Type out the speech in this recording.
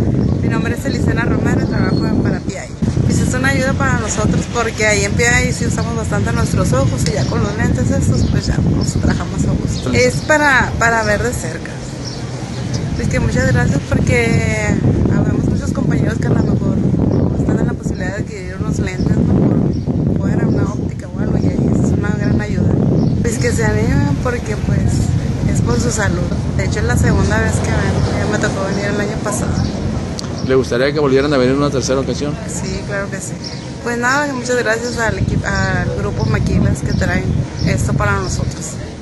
Mi nombre es Elisena Romero y trabajo para PI. Pues es una ayuda para nosotros porque ahí en PI sí usamos bastante nuestros ojos y ya con los lentes estos pues ya nos trabajamos a gusto. Es para ver de cerca. Pues que muchas gracias porque habemos muchos compañeros que a lo mejor están en la posibilidad de adquirir unos lentes, ¿no? Por fuera, una óptica o algo, y ahí es una gran ayuda. Pues que se animen porque pues es por su salud. De hecho es la segunda vez que vengo, ya me tocó venir el año pasado. ¿Le gustaría que volvieran a venir una tercera ocasión? Sí, claro que sí. Pues nada, muchas gracias al grupo Maquilas que traen esto para nosotros.